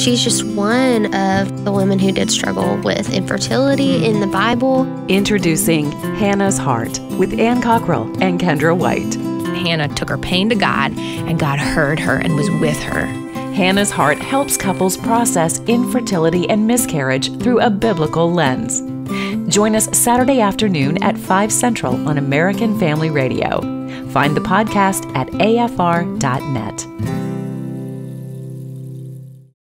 she's just one of the women who did struggle with infertility in the Bible. Introducing Hannah's Heart with Cockrell and Kendra White. Hannah took her pain to God, and God heard her and was with her. Hannah's Heart helps couples process infertility and miscarriage through a biblical lens. Join us Saturday afternoon at 5 Central on American Family Radio. Find the podcast at afr.net.